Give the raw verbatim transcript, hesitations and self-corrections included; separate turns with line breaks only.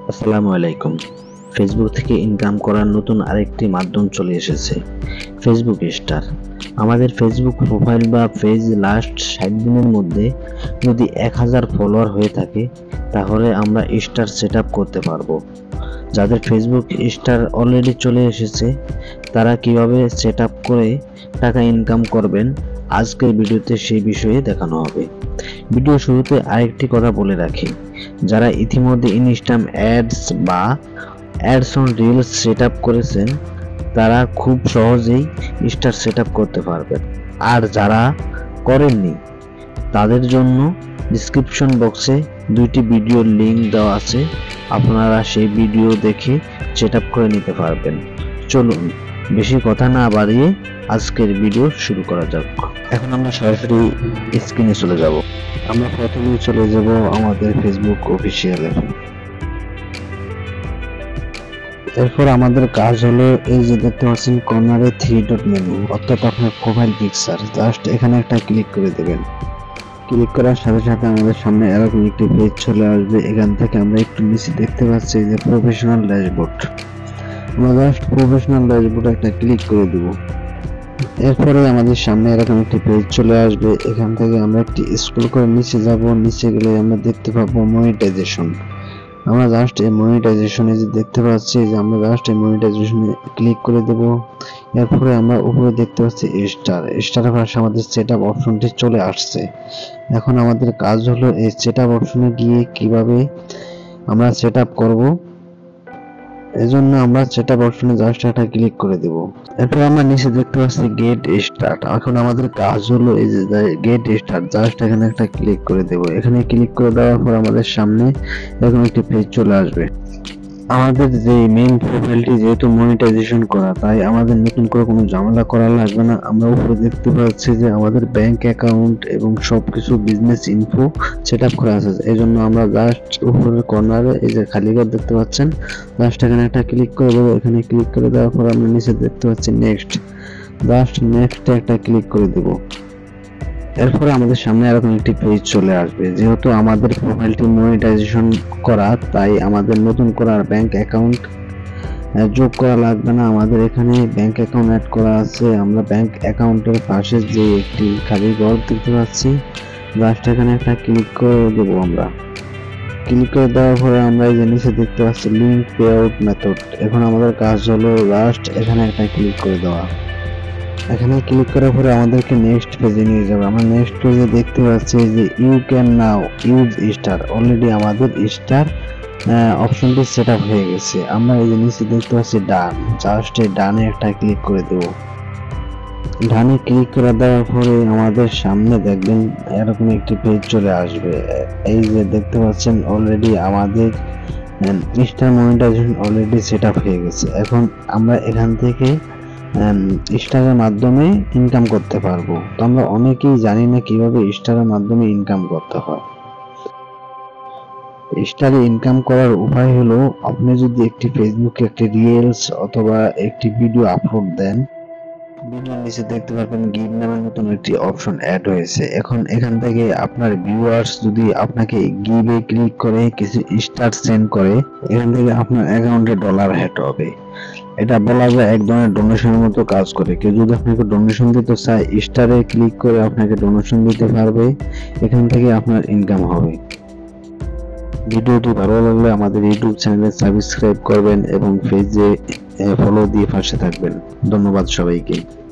আসসালামু আলাইকুম। ফেসবুক থেকে ইনকাম করার নতুন আরেকটি মাধ্যম চলে এসেছে, ফেসবুক স্টার। আমাদের ফেসবুক প্রোফাইল বা পেজ লাস্ট ষাট দিনের মধ্যে যদি এক হাজার ফলোয়ার হয়ে থাকে, তাহলে আমরা স্টার সেট আপ করতে পারবো। যাদের ফেসবুক স্টার অলরেডি চলে এসেছে, তারা কিভাবে সেট আপ করে টাকা ইনকাম করবেন, আজকের ভিডিওতে সেই বিষয়ে দেখানো হবে। ভিডিও শুরুতে আরেকটি কথা বলে রাখি, যারা ইতিমধ্যে ইনস্টাগ্রাম অ্যাডস বা ads on reels set up করেছেন, তারা খুব সহজেই স্টার সেট আপ করতে পারবেন। আর যারা করেননি, তাদের জন্য ডিসক্রিপশন বক্সে দুইটি ভিডিওর লিঙ্ক দেওয়া আছে, আপনারা সেই ভিডিও দেখে সেট আপ করে নিতে পারবেন। চলুন বেশি কথা না বাড়িয়ে আজকের ভিডিও শুরু করা যাক। এখন আমরা সরাসরি স্ক্রিনে চলে যাব। আমরা প্রথমে চলে যাব আমাদের ফেসবুক অফিসিয়ালে। এরপর আমাদের কাজ হলো, এই যে দেখতে পাচ্ছেন কর্নারে থ্রি ডট মেনু, অর্থাৎ আপনার প্রোফাইল পিকচার, জাস্ট এখানে একটা ক্লিক করে দেবেন। ক্লিক করার সাথে সাথে আমাদের সামনে এরকম একটি পেজ চলে আসবে। এখান থেকে আমরা একটু নিচে দেখতে পাচ্ছি যে প্রফেশনাল ড্যাশবোর্ড, আমরা জাস্ট প্রফেশনাল ড্যাশবোর্ডে একটা ক্লিক করে দেব। এরপরে আমাদের সামনে এরকম একটি পেজ চলে আসবে। এখান থেকে আমরা একটি স্ক্রল করে নিচে যাব। নিচে গেলে আমরা দেখতে পাবো মনিটাইজেশন। আমরা জাস্ট এই মনিটাইজেশনে যে দেখতে পাচ্ছি যে আমরা জাস্ট এই মনিটাইজেশনে ক্লিক করে দেব। এরপরে আমরা উপরে দেখতে পাচ্ছি স্টার, স্টারের পাশে আমাদের সেট আপ অপশনটি চলে আসছে। এখন আমাদের কাজ হলো এই সেট আপ অপশনে গিয়ে কিভাবে আমরা সেট আপ করবো, এজন্য আমরা সেট আপ অপশনে জাস্ট একটা ক্লিক করে দেব। এরপর আমরা নিচে দেখতে পাচ্ছি গেট স্টার্ট। এখন আমাদের কাজ হলো এই যে গেট স্টার্ট, জাস্ট এখানে একটা ক্লিক করে দেব। এখানে ক্লিক করে দেওয়ার পর আমাদের সামনে এরকম একটি পেজ চলে আসবে। আমাদের যে মেইন প্রোফাইলটি যেহেতু মনিটাইজেশন করা, তাই আমাদের নতুন করে কোনো ঝামেলা করা লাগবে না। আমরা উপরে দেখতে পাচ্ছি যে আমাদের ব্যাংক অ্যাকাউন্ট এবং সবকিছু বিজনেস ইনফো সেট আপ করা আছে। এই জন্য আমরা জাস্ট উপরের কর্নারে এই যে খালি ঘর দেখতে পাচ্ছেন, জাস্ট এখানে একটা ক্লিক করে দেবো। এখানে ক্লিক করে দেওয়ার পর আমরা নিচে দেখতে পাচ্ছি নেক্সট, জাস্ট নেক্সটে একটা ক্লিক করে দেবো। এরপরে আমাদের সামনে এরকম একটি পেজ চলে আসবে। যেহেতু আমাদের প্রোফাইলটি মনিটাইজেশন করা, তাই আমাদের নতুন করার ব্যাংক অ্যাকাউন্ট যোগ করা লাগবে না। আমাদের এখানে ব্যাংক অ্যাকাউন্ট অ্যাড করা আছে। আমরা ব্যাংক অ্যাকাউন্টের পাশে যে একটি খালি ঘর দেখতে পাচ্ছি, জাস্ট এখানে একটা ক্লিক করে দেবো। আমরা ক্লিক করে দেওয়ার পরে আমরা এই যে নিচে দেখতে পাচ্ছি লিঙ্ক পে আউট মেথড। এখন আমাদের কাজ হলো জাস্ট এখানে একটা ক্লিক করে দেওয়া। এখানে ক্লিক করার পরে আমাদেরকে নেক্সট পেজে নিয়ে যাবে। আমরা নেক্সট পেজে দেখতে পাচ্ছি যে you can now use star. Already আমাদের স্টার অপশনটি সেট আপ হয়ে গেছে। আমরা এই যে নিচে দেখতে পাচ্ছি ডান, জাস্ট এই ডানে একটা ক্লিক করে দেব। ডানে ক্লিক করে দেওয়ার পরে আমাদের সামনে দেখবেন এরকম একটি পেজ চলে আসবে। এই যে দেখতে পাচ্ছেন অলরেডি আমাদের star monetization already set up হয়ে গেছে। এখন আমরা এখান থেকে স্টারের মাধ্যমে ইনকাম করতে পারবো। তো আমরা অনেকেই জানি না কিভাবে স্টারের মাধ্যমে ইনকাম করতে হয়। স্টারে ইনকাম করার উপায় হলো, আপনি যদি একটি ফেসবুকে একটি রিলস অথবা একটি ভিডিও আপলোড দেন, ভিডিওর নিচে দেখতে পারবেন গিভ নামের নতুন একটি অপশন অ্যাড হয়েছে। এখন এখান থেকে আপনার ভিউয়ার্স যদি আপনাকে গিভে ক্লিক করে কিছু স্টার সেন্ড করে, এখান থেকে আপনার অ্যাকাউন্টে ডলার হেড হবে। এটা বলা যায় এক ধরনের ডোনেশনের মতো কাজ করে। কেউ যদি আপনাকে ডোনেশন দিতে চায়, স্টারে ক্লিক করে আপনাকে ডোনেশন দিতে পারবে, এখান থেকে আপনার ইনকাম হবে। ভিডিওটি ভালো লাগলে আমাদের ইউটিউব চ্যানেলে সাবস্ক্রাইব করবেন এবং পেজে ফলো দিয়ে পাশে থাকবেন। ধন্যবাদ সবাইকে।